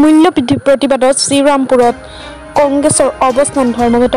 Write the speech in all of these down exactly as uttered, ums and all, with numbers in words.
মূল্যবৃদ্ধি প্ৰতিবাদত শ্ৰীৰামপুৰত কংগ্ৰেছৰ অৱস্থান ধৰ্মঘট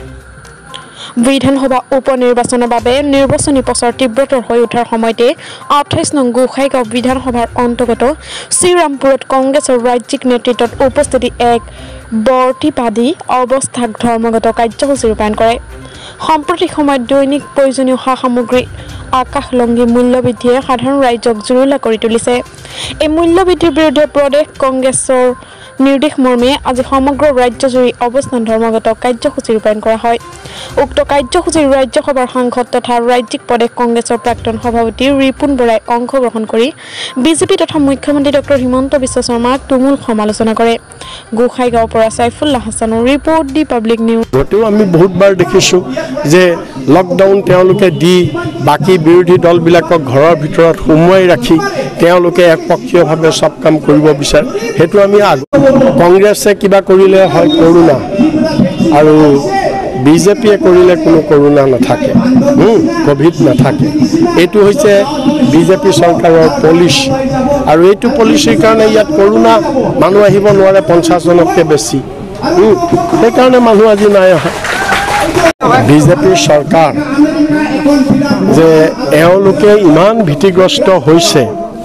বিধানসভা উপ নিৰ্বাচনৰ বাবে নিৰ্বাচনী প্ৰচাৰ তীব্ৰতৰ হৈ উঠাৰ সময়তে আঠাইছ নং গোসাইগাঁও বিধানসভাৰ অন্তৰ্গত শ্ৰীৰামপুৰত কংগ্ৰেছৰ ৰাজ্যিক নেতৃত্বত উপস্থিতি এক বৰ্তিবাদী অৱস্থাক ধৰ্মঘট কাৰ্যসূচী ৰূপায়ণ কৰে। সাম্প্ৰতিক সময়ত দৈনিক প্ৰয়োজনীয় সা সামগ্ৰী আকাশলংঘী মূল্যবৃদ্ধিয়ে সাধাৰণ ৰাইজক জুৰুলা কৰি তুলিছে। এই মূল্যবৃদ্ধিৰ বিৰুদ্ধে প্ৰদেশ কংগ্ৰেছৰ নিৰ্দেশ মৰ্মে আজি সমগ্ৰ ৰাজ্যজুৰি অৱস্থান ধৰ্মঘট কাৰ্যসূচী ৰূপায়ণ কৰা হয়। উক্ত কাৰ্যসূচীৰ ৰাজ্যসভাৰ সাংসদ তথা ৰাজ্যিক প্ৰদেশ কংগ্ৰেছৰ প্ৰাক্তন সভাপতি ৰিপুণ বৰাই অংশগ্ৰহণ কৰি বিজেপি তথা মুখ্যমন্ত্ৰী ডক্টৰ হিমন্ত বিশ্ব শৰ্মাক তুমুল সমালোচনা কৰে। গোসাইগাঁৱৰ পৰা সাইফুল্লাহ হাছানৰ ৰিপৰ্ট দি পাব্লিক নিউজ। গতেও আমি বহুতবাৰ দেখিছোঁ যে লকডাউন তেওঁলোকে দি বাকী বিৰোধী দলবিলাকক ঘৰৰ ভিতৰত সোমোৱাই ৰাখি তেওঁলোকে একপক্ষীয়ভাৱে চব কাম কৰিব বিচাৰে। সেইটো আমি কংগ্ৰেছে কিবা কৰিলে হয় কৰোণা আৰু বিজেপিয়ে কৰিলে কোনো কৰোণা নাথাকে, কোভিড নাথাকে। এইটো হৈছে বিজেপি চৰকাৰৰ পলিচি আৰু এইটো পলিচিৰ কাৰণে ইয়াত কৰোণা মানুহ আহিব নোৱাৰে পঞ্চাছজনতকৈ বেছি। সেইকাৰণে মানুহ আজি নাই অহা। বিজেপিৰ চৰকাৰ যে এওঁলোকে ইমান ভীতিগ্ৰস্ত হৈছে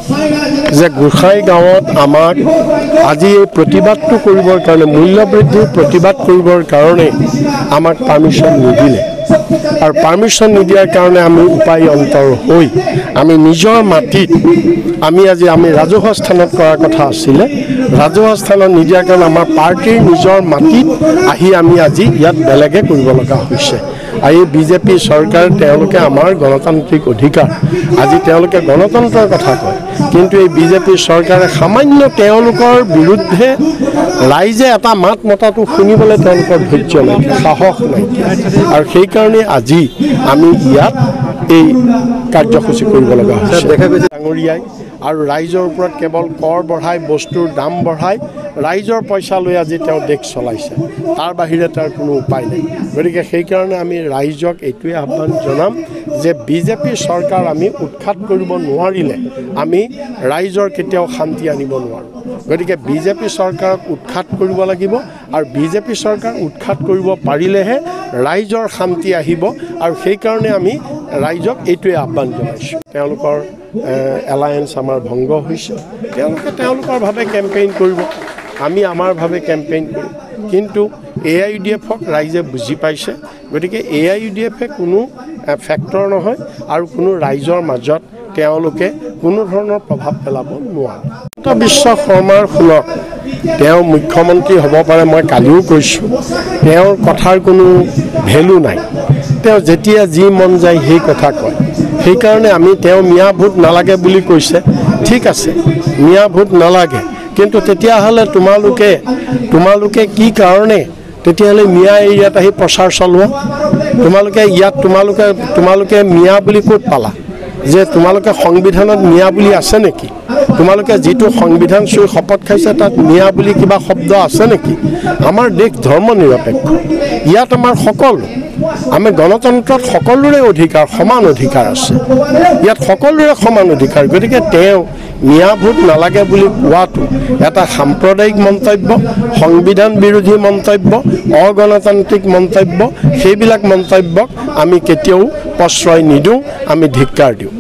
যে গোসাইগাঁৱত আমাক আজি এই প্ৰতিবাদটো কৰিবৰ কাৰণে মূল্যবৃদ্ধিৰ প্ৰতিবাদ কৰিবৰ কাৰণে আমাক পাৰ্মিশ্যন নিদিলে আৰু পাৰ্মিশ্যন নিদিয়াৰ কাৰণে আমি উপায় অন্তৰ হৈ আমি নিজৰ মাটিত আমি আজি আমি ৰাজহুৱা স্থানত কৰাৰ কথা আছিলে, ৰাজহুৱা স্থানত নিদিয়াৰ কাৰণে আমাৰ পাৰ্টীৰ নিজৰ মাটিত আহি আমি আজি ইয়াত বেলেগে কৰিব লগা হৈছে। আৰু এই বিজেপি চৰকাৰ তেওঁলোকে আমাৰ গণতান্ত্ৰিক অধিকাৰ, আজি তেওঁলোকে গণতন্ত্ৰৰ কথা কয়, কিন্তু এই বিজেপি চৰকাৰে সামান্য তেওঁলোকৰ বিৰুদ্ধে ৰাইজে এটা মাত মতাটো শুনিবলৈ তেওঁলোকৰ ধৈৰ্য নাইকিয়া, সাহস নাইকিয়া। আৰু সেইকাৰণে আজি আমি ইয়াত এই কাৰ্যসূচী কৰিব লগা হৈছে। দেখা গৈছে ডাঙৰীয়াই আৰু ৰাইজৰ ওপৰত কেৱল কৰ বঢ়াই বস্তুৰ দাম বঢ়াই ৰাইজৰ পইচা লৈ আজি তেওঁ দেশ চলাইছে, তাৰ বাহিৰে তাৰ কোনো উপায় নাই। গতিকে সেইকাৰণে আমি ৰাইজক এইটোৱে আহ্বান জনাম যে বিজেপি চৰকাৰ আমি উৎখাত কৰিব নোৱাৰিলে আমি ৰাইজৰ কেতিয়াও শান্তি আনিব নোৱাৰোঁ। গতিকে বিজেপি চৰকাৰক উৎখাত কৰিব লাগিব আৰু বিজেপি চৰকাৰ উৎখাত কৰিব পাৰিলেহে ৰাইজৰ শান্তি আহিব। আৰু সেইকাৰণে আমি ৰাইজক এইটোৱে আহ্বান জনাইছোঁ। তেওঁলোকৰ এলায়েন্স আমাৰ ভংগ হৈছে, তেওঁলোকে তেওঁলোকৰ ভাৱে কেম্পেইন কৰিব, আমি আমাৰ ভাৱে কেম্পেইন কৰিম। কিন্তু এ আই ইউ ডি এফক ৰাইজে বুজি পাইছে। গতিকে এ আই ইউ ডি এফে কোনো ফেক্টৰ নহয় আৰু কোনো ৰাইজৰ মাজত তেওঁলোকে কোনো ধৰণৰ প্ৰভাৱ পেলাব নোৱাৰে। হিমন্ত বিশ্ব শৰ্মাৰ শুনক, তেওঁ মুখ্যমন্ত্ৰী হ'ব পাৰে, মই কালিও কৈছোঁ, তেওঁৰ কথাৰ কোনো ভেলু নাই। তেওঁ যেতিয়া যি মন যায় সেই কথা কয়। সেইকাৰণে আমি তেওঁ মিয়া ভোট নালাগে বুলি কৈছে, ঠিক আছে মিয়া ভোট নালাগে, কিন্তু তেতিয়াহ'লে তোমালোকে তোমালোকে কি কাৰণে তেতিয়াহ'লে মিয়া এৰিয়াত আহি প্ৰচাৰ চলোৱা? তোমালোকে ইয়াত তোমালোকে তোমালোকে মিয়া বুলি ক'ত পালা? যে তোমালোকে সংবিধানত মিয়া বুলি আছে নেকি? তোমালোকে যিটো সংবিধান চুই শপত খাইছে তাত মিয়া বুলি কিবা শব্দ আছে নেকি? আমাৰ দেশ ধৰ্ম নিৰপেক্ষ, ইয়াত আমাৰ সকলো আমি গণতন্ত্ৰত সকলোৰে অধিকাৰ, সমান অধিকাৰ আছে, ইয়াত সকলোৰে সমান অধিকাৰ। গতিকে তেওঁ মিয়া ভোট নালাগে বুলি কোৱাটো এটা সাম্প্ৰদায়িক মন্তব্য, সংবিধান বিৰোধী মন্তব্য, অগণতান্ত্ৰিক মন্তব্য। সেইবিলাক মন্তব্যক আমি কেতিয়াও প্ৰশ্ৰয় নিদিওঁ, আমি ধিক্কাৰ দিওঁ।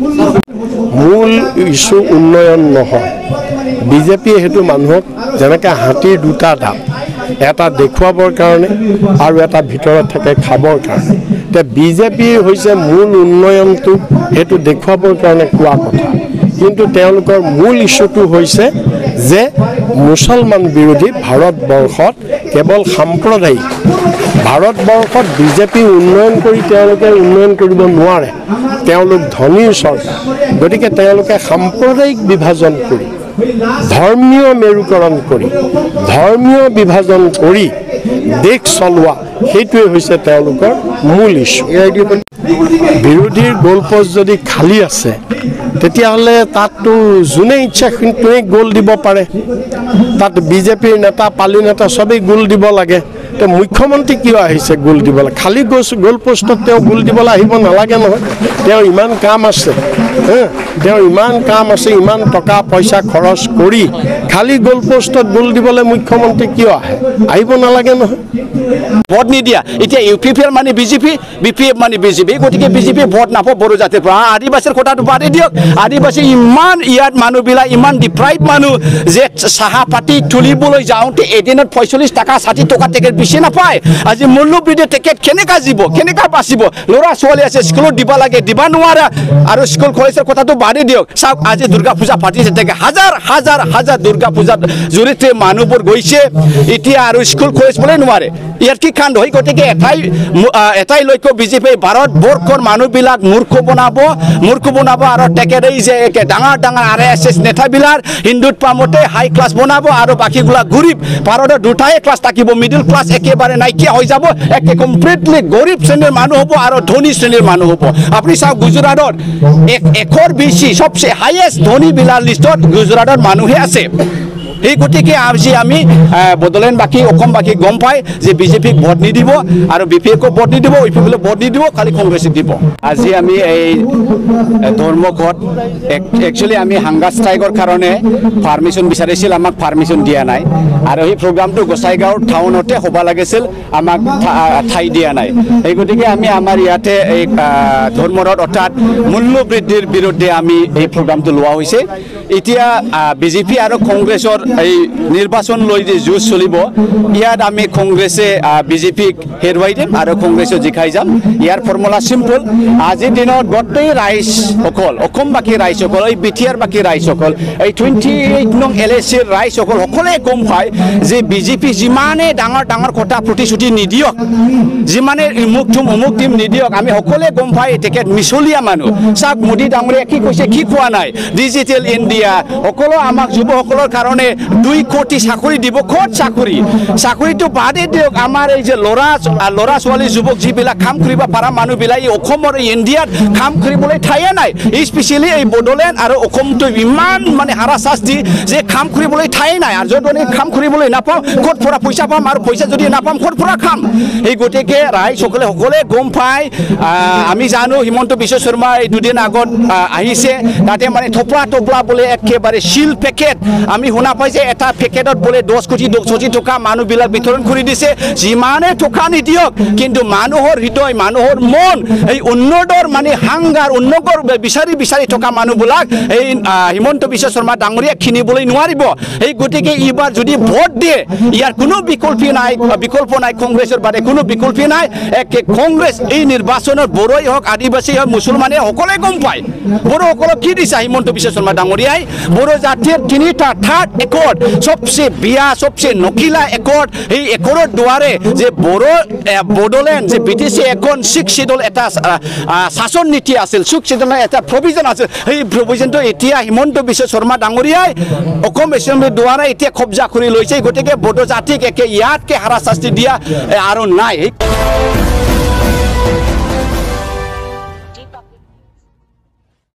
মূল ইছ্যু উন্নয়ন নহয়। বিজেপিয়ে সেইটো মানুহক যেনেকৈ হাতীৰ দুটা দাঁত, এটা দেখুৱাবৰ কাৰণে আৰু এটা ভিতৰত থাকে খাবৰ কাৰণে। এতিয়া বিজেপিৰ হৈছে মূল উন্নয়নটো সেইটো দেখুৱাবৰ কাৰণে কোৱা কথা, কিন্তু তেওঁলোকৰ মূল ইছ্যুটো হৈছে যে মুছলমান বিৰোধী ভাৰতবৰ্ষত কেৱল সাম্প্ৰদায়িক। ভাৰতবৰ্ষত বিজেপি উন্নয়ন কৰি তেওঁলোকে উন্নয়ন কৰিব নোৱাৰে, তেওঁলোক ধনীৰ চৰকাৰ। গতিকে তেওঁলোকে সাম্প্ৰদায়িক বিভাজন কৰি, ধৰ্মীয় মেৰুকৰণ কৰি, ধৰ্মীয় বিভাজন কৰি দেশ চলোৱা, সেইটোৱে হৈছে তেওঁলোকৰ মূল ইছ্যু। বিৰোধীৰ গ'লপষ্ট যদি খালী আছে তেতিয়াহ'লে তাততো যোনে ইচ্ছা সিটোৱে গোল দিব পাৰে। তাত বিজেপিৰ নেতা, পালি নেতা চবেই গোল দিব লাগে। তে মুখ্যমন্ত্ৰী কিয় আহিছে গোল দিবলৈ খালি গোল পোষ্টত তেওঁ গোল দিবলৈ আহিব নালাগে নহয় তেওঁ ইমান কাম আছে তেওঁ ইমান কাম আছে ইমান টকা পইচা খৰচ কৰি খালি গোল পোষ্টত গোল দিবলৈ মুখ্যমন্ত্ৰী কিয় আহে আহিব নালাগে নহয় ভোট নিদিয়া এতিয়া ইউ পি পি এল মানে বিজেপি বি পি এফ মানে বিজেপি গতিকে বিজেপি ভোট নাপাব বড়ো জাতিৰ পৰা আদিবাসীৰ কথাটো বাদে দিয়ক আদিবাসী ইমান ইয়াত মানুহবিলাক ইমান ডিপ্ৰাইভ মানুহ যে চাহা পাতি তুলিবলৈ যাওঁতে এদিনত পঁয়চল্লিছ টকা ষাঠি টকা টিকেট বেছি নাপায় আজি মূল্যবৃদ্ধি টিকেট কেনেকৈ দিব কেনেকৈ বাচিব ল'ৰা ছোৱালী আছে স্কুলত দিব লাগে দিব নোৱাৰা আৰু স্কুল কলেজৰ কথাটো বাদে দিয়ক চাওক আজি দুৰ্গা পূজা পাতিছে থাকে হাজাৰ হাজাৰ হাজাৰ দুৰ্গা পূজাত জড়িত মানুহবোৰ গৈছে এতিয়া আৰু স্কুল কলেজ বোলে নোৱাৰে ইয়াৰ কি কাণ্ড হয় গতিকে এটাই এটাই লক্ষ্য বিজেপি ভাৰতবৰ্ষৰ মানুহবিলাক মূৰ্খ বনাব মূৰ্খ বনাব আৰু তেখেতেই যে ডাঙৰ ডাঙৰ আৰ এছ এছ নেতাবিলাক হিন্দুত্ব মতে হাই ক্লাছ বনাব আৰু বাকীবিলাক গৰীব ভাৰতৰ দুটাই ক্লাছ থাকিব মিডিল ক্লাছ একেবাৰে নাইকিয়া হৈ যাব একে কমপ্লিটলি গৰীব শ্ৰেণীৰ মানুহ হ'ব আৰু ধনী শ্ৰেণীৰ মানুহ হ'ব আপুনি চাওক গুজৰাটত এক একৰ বেছি সবচে হাইয়েষ্ট ধনীবিলাক লিষ্টত গুজৰাটৰ মানুহে আছে এই গতিকে আজি আমি বড়োলেণ্ড বাকী অসমবাসী গম পায় যে বিজেপিক ভোট নিদিব আৰু বি পি এফক ভোট নিদিব ইউ পি পিলৈ ভোট নিদিব খালি কংগ্ৰেছক দিব আজি আমি এই ধৰ্মঘট একচুৱেলি আমি হাংগা ষ্ট্ৰাইকৰ কাৰণে পাৰ্মিশ্যন বিচাৰিছিল আমাক পাৰ্মিশ্যন দিয়া নাই আৰু এই প্ৰগ্ৰামটো গোসাইগাঁও টাউনতে হ'ব লাগিছিল আমাক ঠাই দিয়া নাই এই গতিকে আমি আমাৰ ইয়াতে এই ধৰ্মঘট অৰ্থাৎ মূল্য বৃদ্ধিৰ বিৰুদ্ধে আমি এই প্ৰগ্ৰামটো লোৱা হৈছে এতিয়া বিজেপি আৰু কংগ্ৰেছৰ এই নিৰ্বাচন লৈ যে যুঁজ চলিব ইয়াত আমি কংগ্ৰেছে বিজেপিক হেৰুৱাই দিম আৰু কংগ্ৰেছক জিকাই যাম ইয়াৰ ফৰ্মুলা চিম্পল আজিৰ দিনত গোটেই ৰাইজসকল অসমবাসী ৰাইজসকল এই বি টি আৰ বাকী ৰাইজসকল এই টুৱেণ্টি এইট নং এল এ চিৰ ৰাইজসকল সকলোৱে গম পায় যে বিজেপি যিমানে ডাঙৰ ডাঙৰ কথা প্ৰতিশ্ৰুতি নিদিয়ক যিমানে অমুক থুম অমুক দিম নিদিয়ক আমি সকলোৱে গম পায় তেখেত মিছলীয়া মানুহ চাওক মোদী ডাঙৰীয়া কি কৈছে কি কোৱা নাই ডিজিটেল ইণ্ডিয়া সকলো আমাক যুৱসকলৰ কাৰণে দুই কোটি চাকৰি দিব ক'ত চাকৰি চাকৰিটো বাদে দিয়ক আমাৰ এই যে ল'ৰা ল'ৰা ছোৱালী যুৱক যিবিলাক কাম কৰিব পৰা মানুহবিলাক এই অসমৰ ইণ্ডিয়াত কাম কৰিবলৈ ঠায়ে নাই স্পেচিয়েলি এই বড়োলেণ্ড আৰু অসমটো ইমান মানে হাৰাশাস্তি যে কাম কৰিবলৈ ঠাই নাই আৰু যদি কাম কৰিবলৈ নাপাওঁ ক'ত পৰা পইচা পাম আৰু পইচা যদি নাপাম ক'ত পৰা খাম এই গতিকে ৰাইজসকলে সকলোৱে গম পায় আমি জানো হিমন্ত বিশ্ব শৰ্মা এই দুদিন আগত আহিছে তাতে মানে থপলা টপলা বোলে একেবাৰে শিল পেকেট আমি শুনা পাই যে এটা পেকেটত বোলে দহ কোটি দহ কোটি টকা মানুহবিলাক বিতৰণ কৰি দিছে যিমানে টকা নিদিয়ক কিন্তু মানুহৰ হৃদয় মানুহৰ মন এই উন্নতৰ মানে হাংগাৰ উন্নতৰ বিচাৰি বিচাৰি থকা মানুহবিলাক এই হিমন্ত বিশ্ব শৰ্মা ডাঙৰীয়া কিনিবলৈ নোৱাৰিব এই গতিকে এইবাৰ যদি ভোট দিয়ে ইয়াৰ কোনো বিকল্প নাই বিকল্প নাই কংগ্ৰেছৰ বাদে কোনো বিকল্প নাই একে কংগ্ৰেছ এই নিৰ্বাচনত বড়োই হওক আদিবাসী হওক মুছলমানে সকলোৱে গম পায় বড়োসকলক কি দিছে হিমন্ত বিশ্ব শৰ্মা ডাঙৰীয়াই বড়ো জাতিৰ তিনিটা থাৰ্ড একৰ্ড সবচে বিয়া সবচে নকিলা একৰ্ড এই একৰ্ডৰ দ্বাৰে যে বড়ো বড়োলেণ্ড যে বি টি চি এখন ছিক্স চিডল এটা শাসন নীতি আছিল ছিক্স চিডলৰ এটা প্ৰভিজন আছিল সেই প্ৰভিজনটো এতিয়া হিমন্ত বিশ্ব শৰ্মা ডাঙৰীয়াই অসম এছেম্বলিৰ দ্বাৰা এতিয়া কব্জা কৰি লৈছে গতিকে বড়ো জাতিক একে ইয়াতকে হাৰাশাস্তি দিয়া আৰু নাই